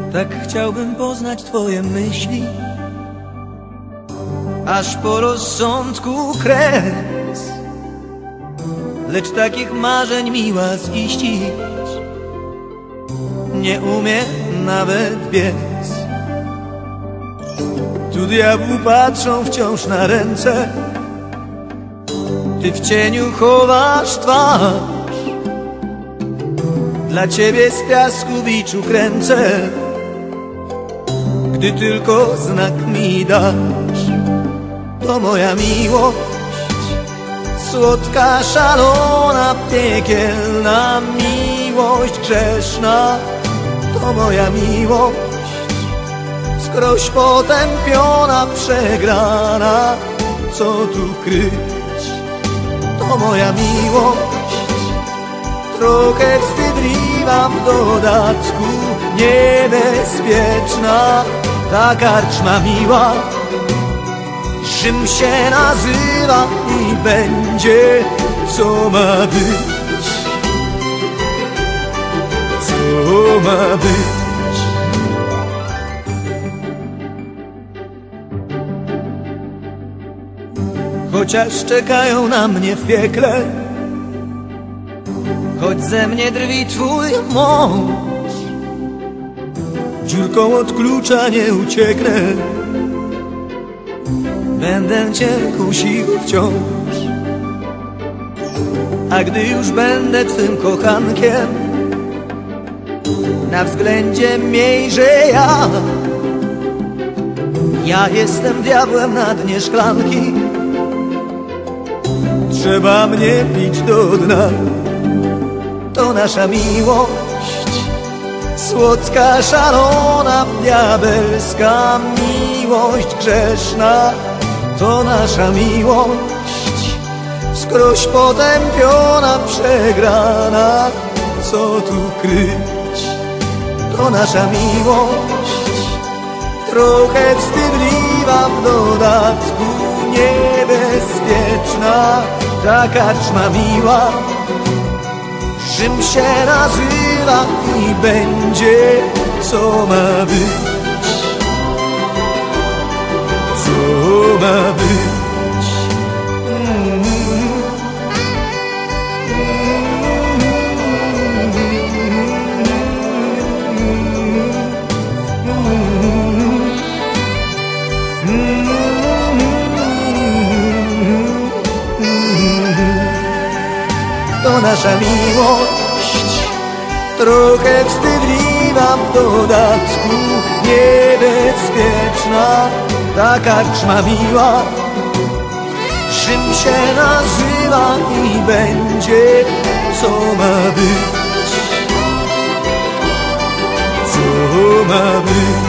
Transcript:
Tak chciałbym poznać twoje myśli, aż po rozsądku kres. Lecz takich marzeń miła ziścić nie umie nawet biec. Tu diabłu patrzą wciąż na ręce, ty w cieniu chowasz twarz. Dla ciebie z piasku biczu kręcę, gdy tylko znak mi dasz. To moja miłość, słodka, szalona, piekielna miłość grzeszna. To moja miłość, wskroś potępiona, przegrana, co tu kryć. To moja miłość, trochę wstydliwa, w dodatku niebezpieczna. Ta karczma miła, Rzym się nazywa i będzie, co ma być, co ma być. Chociaż czekają na mnie w piekle, choć ze mnie drwi twój mąż, dziurką od klucza nie ucieknę, będę cię kusił wciąż. A gdy już będę twym kochankiem, na względzie miejże ja jestem diabłem na dnie szklanki. Trzeba mnie pić do dna. To nasza miłość, słodka, szalona, diabelska miłość grzeszna. To nasza miłość, wskroś potępiona, przegrana, co tu kryć. To nasza miłość, trochę wstydliwa, w dodatku niebezpieczna. Ta karczma miła, Rzym się nazywa i będzie, co ma być, co ma być. To nasza miłość, trochę wstydliwa, w dodatku niebezpieczna. Ta karczma miła, Rzym się nazywa i będzie, co ma być, co ma być.